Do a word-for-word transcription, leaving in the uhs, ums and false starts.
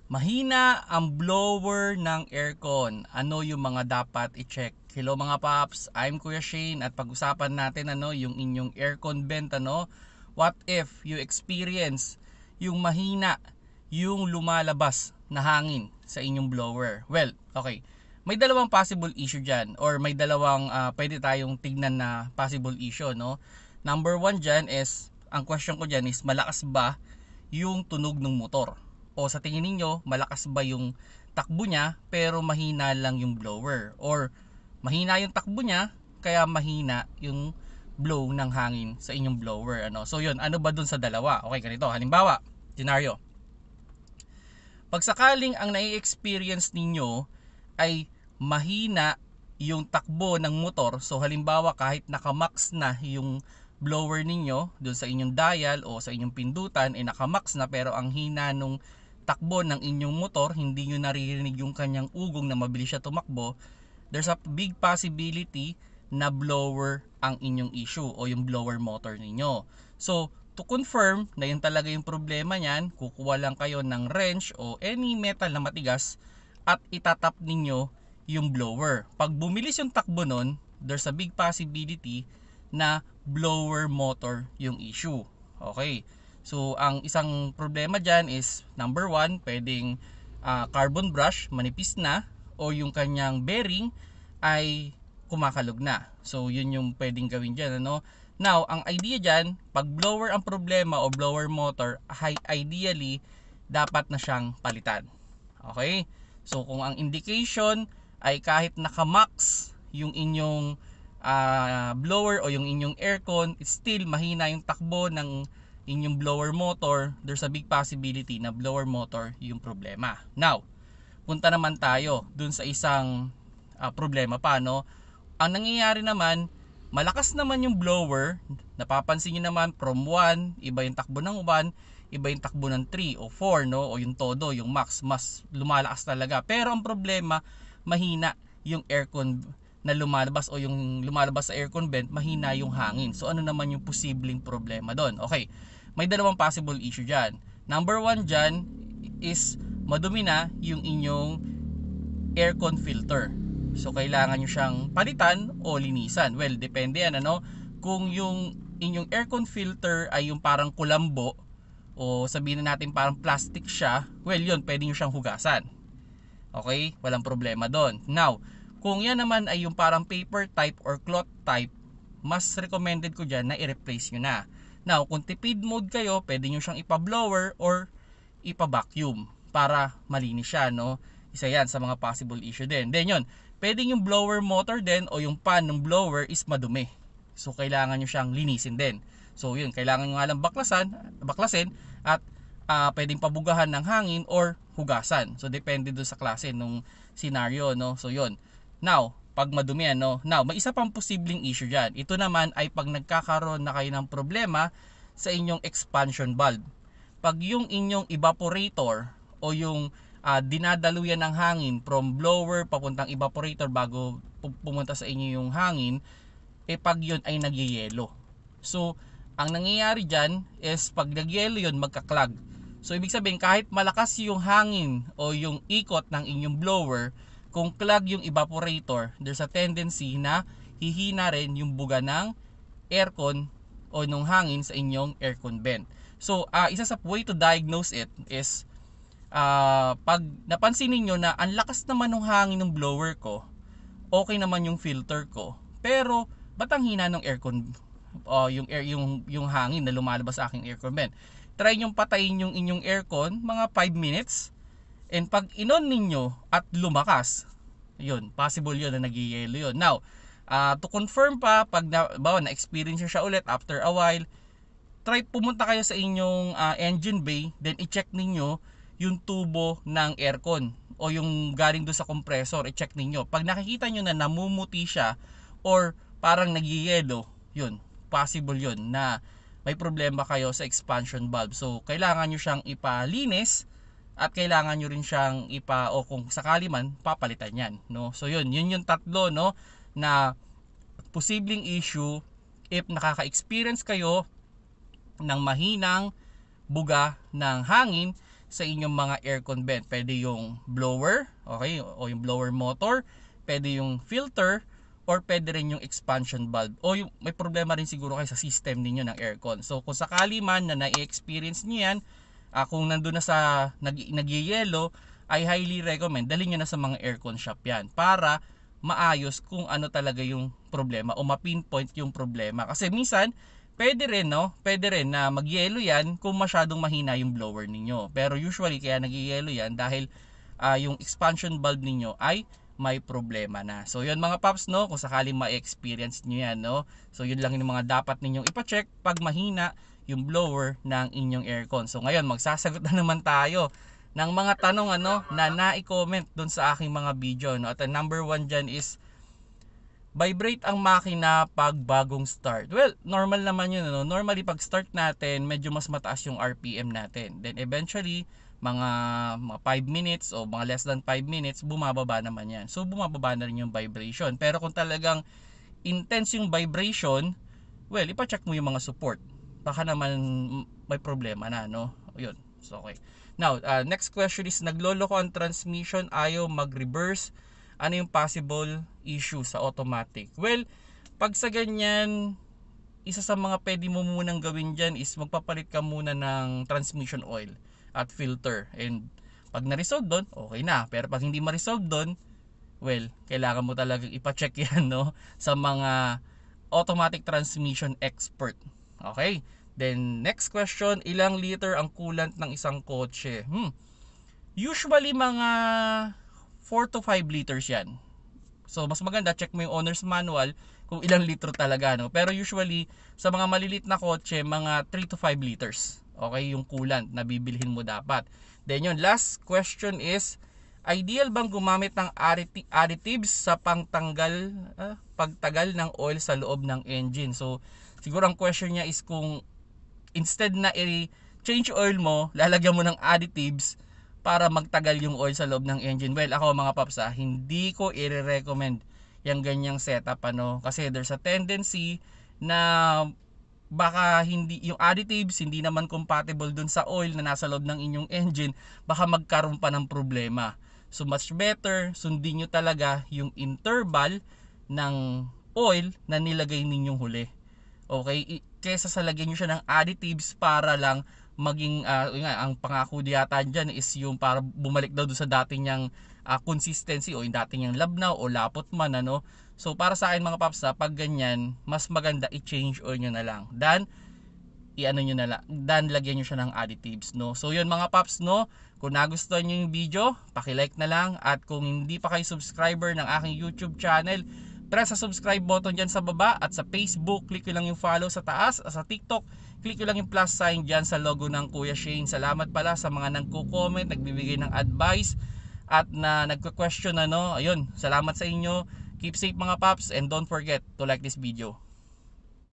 Mahina ang blower ng aircon. Ano yung mga dapat i-check? Hello mga paps, I'm Kuya Shane at pag-usapan natin ano yung inyong aircon vent ano. What if you experience yung mahina yung lumalabas na hangin sa inyong blower? Well, okay. May dalawang possible issue diyan or may dalawang uh, pwede tayong tignan na possible issue no. Number one diyan is ang question ko diyan is malakas ba yung tunog ng motor? O sa tingin ninyo, malakas ba yung takbo niya pero mahina lang yung blower? Or mahina yung takbo niya kaya mahina yung blow ng hangin sa inyong blower? Ano? So yun, ano ba dun sa dalawa? Okay, ganito. Halimbawa, scenario. Pag sakaling ang nai-experience ninyo ay mahina yung takbo ng motor, so halimbawa kahit nakamax na yung blower ninyo doon sa inyong dial o sa inyong pindutan ay eh, nakamax na pero ang hina nung takbo ng inyong motor, hindi nyo naririnig yung kanyang ugong na mabilis siya tumakbo, there's a big possibility na blower ang inyong issue o yung blower motor ninyo. So, to confirm na yun talaga yung problema niyan, kukuha lang kayo ng wrench o any metal na matigas at itatap ninyo yung blower. Pag bumilis yung takbo nun, there's a big possibility na blower motor yung issue. Okay. So, ang isang problema dyan is, number one, pwedeng uh, carbon brush, manipis na, o yung kanyang bearing ay kumakalog na. So, yun yung pwedeng gawin dyan. Ano? Now, ang idea dyan, pag blower ang problema o blower motor, ideally, dapat na siyang palitan. Okay? So, kung ang indication ay kahit nakamax yung inyong uh, blower o yung inyong aircon, it's still mahina yung takbo ng inyong blower motor, there's a big possibility na blower motor yung problema. Now, punta naman tayo dun sa isang uh, problema pa, no? Ang nangyayari naman, malakas naman yung blower, napapansin nyo naman from one, iba yung takbo ng one, iba yung takbo ng three o four, no? O yung todo, yung max, mas lumalakas talaga. Pero ang problema, mahina yung aircon na lumalabas o yung lumalabas sa aircon vent, mahina yung hangin. So ano naman yung posibleng problema doon? Okay, may dalawang possible issue dyan. Number one dyan is madumi na yung inyong aircon filter. So kailangan nyo siyang palitan o linisan. Well, depende yan ano. Kung yung inyong aircon filter ay yung parang kulambo o sabihin na natin parang plastic siya, well yun, pwede nyo siyang hugasan. Okay? Walang problema doon. Now, kung yan naman ay yung parang paper type or cloth type, mas recommended ko dyan na i-replace nyo na. Now, kung tipid mode kayo, pwede nyo siyang ipa-blower or ipa-vacuum para malinis siya, no? Isa yan sa mga possible issue din. Then yun, pwede yung blower motor din o yung pan ng blower is madumi. So, kailangan nyo siyang linisin din. So, yun, kailangan nyo nga lang baklasan, baklasin at uh, pwedeng pabugahan ng hangin or hugasan. So, depende doon sa klase nung scenario, no? So, yun. Now, pag madumi ano, now may isa pang posibleng issue diyan. Ito naman ay pag nagkakaroon na kayo ng problema sa inyong expansion valve. Pag yung inyong evaporator o yung uh, dinadaluyan ng hangin from blower papuntang evaporator bago pumunta sa inyo yung hangin, eh pag yun ay nagyeyelo. So, ang nangyayari diyan is pag nagyelo yun, magka-clog. So, ibig sabihin kahit malakas yung hangin o yung ikot ng inyong blower, kung clog yung evaporator, there's a tendency na hihina rin yung buga ng aircon o nung hangin sa inyong aircon vent. So, uh, isa sa way to diagnose it is uh, pag napansin niyo na ang lakas naman ng hangin ng blower ko, okay naman yung filter ko, pero ba't ang hina ng aircon o uh, yung air yung yung hangin na lumalabas sa aking aircon vent? Try niyo patayin yung inyong aircon mga five minutes. And pag inon ninyo at lumakas, yun, possible yun na nagyayelo yun. Now, uh, to confirm pa, pag na, bawa, na-experience siya ulit after a while, try pumunta kayo sa inyong uh, engine bay, then i-check ninyo yung tubo ng aircon o yung galing doon sa compressor, i-check ninyo. Pag nakikita nyo na namumuti siya or parang nagyayelo, yun, possible yun na may problema kayo sa expansion valve. So, kailangan nyo siyang ipalinis at kailangan nyo rin siyang ipa o kung sakali man papalitan yan, no? So yun, yun yung tatlo, no, na posibleng issue if nakaka-experience kayo ng mahinang buga ng hangin sa inyong mga aircon vent. Pwede yung blower, okay, o yung blower motor, pwede yung filter, or pwede rin yung expansion valve, o yung may problema rin siguro kayo sa system ninyo ng aircon. So kung sakali man na na-experience niyo yan, uh, kung nandun na sa nag nagyeyelo, I highly recommend dalhin nyo na sa mga aircon shop yan para maayos kung ano talaga yung problema o ma-pinpoint yung problema. Kasi minsan pwede rin, no? Pwede rin na magyelo yan kung masyadong mahina yung blower ninyo. Pero usually kaya nagyeyelo yan dahil uh, yung expansion valve ninyo ay may problema na. So yun mga paps, no, kung sakaling ma-experience nyo yan, no. So yun lang yung mga dapat ninyong ipa-check pag mahina yung blower ng inyong aircon. So ngayon magsasagot na naman tayo ng mga tanong ano na na-comment doon sa aking mga video, no. At the number one dyan is, vibrate ang makina pag bagong start. Well, normal naman yun, no? Normally pag start natin, medyo mas mataas yung R P M natin. Then eventually, mga mga five minutes o mga less than five minutes, bumababa naman yan. So bumababa na rin yung vibration. Pero kung talagang intense yung vibration, well, ipa-check mo yung mga support. Baka naman may problema na, no? Yun. So okay. Now, uh, next question is, nagloloko ang transmission, ayaw mag-reverse. Ano yung possible issue sa automatic? Well, pag sa ganyan, isa sa mga pwede mo munang gawin dyan is magpapalit ka muna ng transmission oil at filter. And pag na-resolve doon, okay na. Pero pag hindi ma-resolve doon, well, kailangan mo talagang ipa-check yan, no, sa mga automatic transmission expert. Okay? Then, next question, ilang liter ang coolant ng isang kotse? Hmm. Usually, mga four to five liters yan. So, mas maganda, check mo yung owner's manual kung ilang litro talaga, no? Pero usually, sa mga malilit na kotse, mga three to five liters. Okay, yung coolant na bibilhin mo dapat. Then yun, last question is, ideal bang gumamit ng additives sa pangtanggal, ah, pagtagal ng oil sa loob ng engine? So, siguro ang question niya is kung instead na i-change oil mo, lalagyan mo ng additives para magtagal yung oil sa loob ng engine. Well, ako mga paps, ah, hindi ko i-recommend yung ganyang setup, ano, kasi there's a tendency na baka hindi yung additives hindi naman compatible dun sa oil na nasa loob ng inyong engine, baka magkaroon pa ng problema. So much better sundin nyo talaga yung interval ng oil na nilagay ninyong huli. Okay, kaysa sa lagyan nyo siya ng additives para lang maging uh, nga, ang pangako yata dyan is yung para bumalik daw doon sa dati niyang uh, consistency o yung dati niyang labnaw o lapot man, ano. So para sa akin mga paps, pag ganyan, mas maganda i-change oil nyo na lang dan i-ano nyo na lang, dan lagyan nyo siya ng additives, no. So yun mga paps, no, kung nagustuhan nyo yung video, paki-like na lang, at kung hindi pa kayo subscriber ng aking YouTube channel, press sa subscribe button dyan sa baba, at sa Facebook, click nyo lang yung follow sa taas, at sa TikTok, click nyo lang yung plus sign dyan sa logo ng Kuya Shane. Salamat pala sa mga nagko-comment, nagbibigay ng advice, at na nagko-question, ano. Ayun, salamat sa inyo. Keep safe mga paps, and don't forget to like this video.